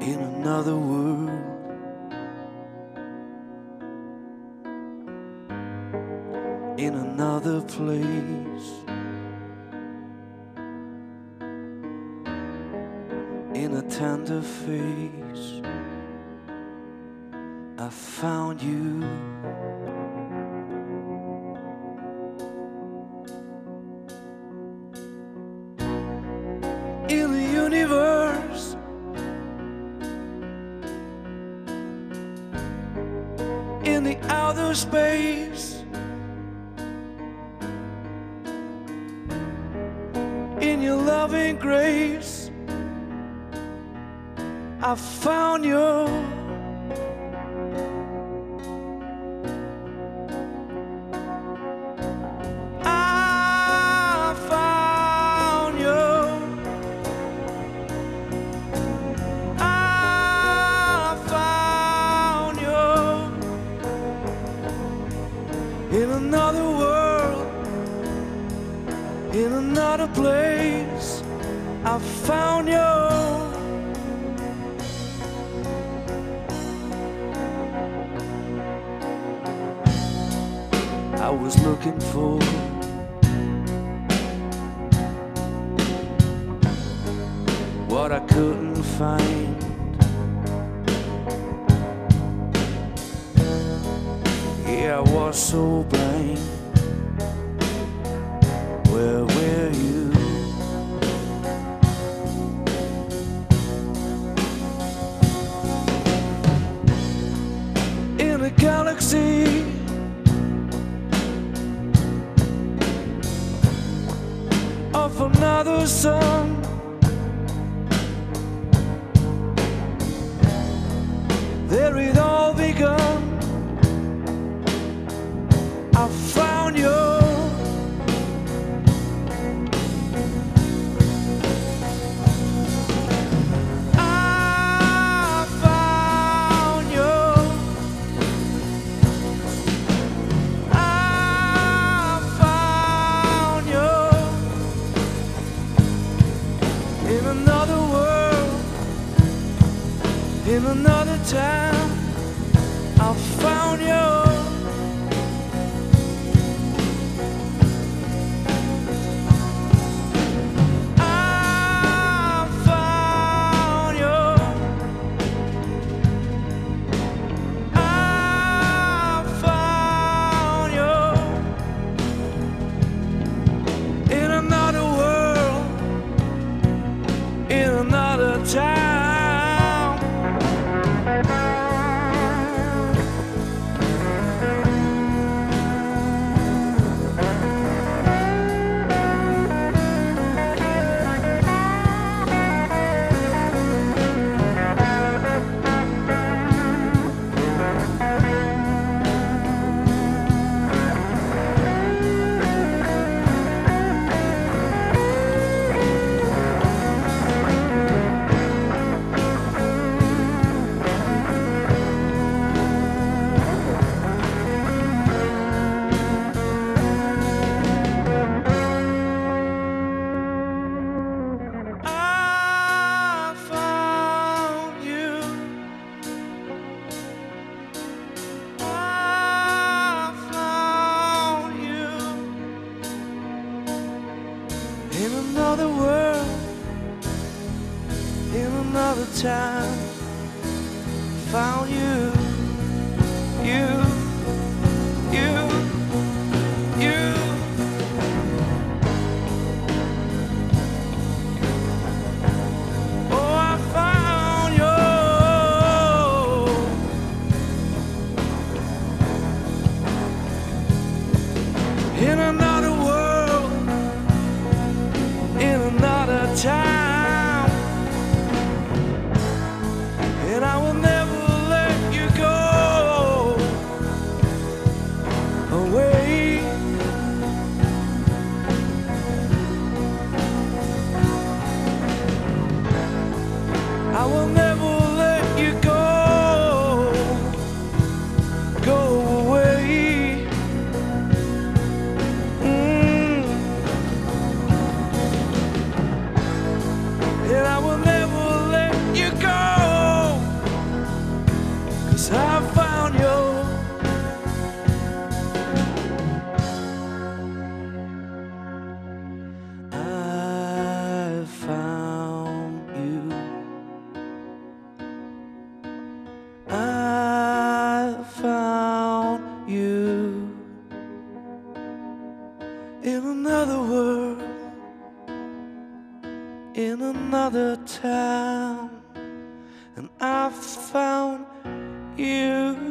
in another world, in another place, in a tender face, I found you. In the universe, in the outer space, in your loving grace, I found you. I found you. I found you. In another world, in another place, I found you. I was looking for what I couldn't find. Yeah, I was so blind. Where were you? In a galaxy of another sun, there it all begun. I found you. I found you. I found you. In another world, in another time, I found you. I found you. I found you. In another world, in another time. In another world, in another time, found you, you, you, you. Oh, I found you. In another world, in another time, and I will never let you go away. I will never let you go away. in another town, and I found you.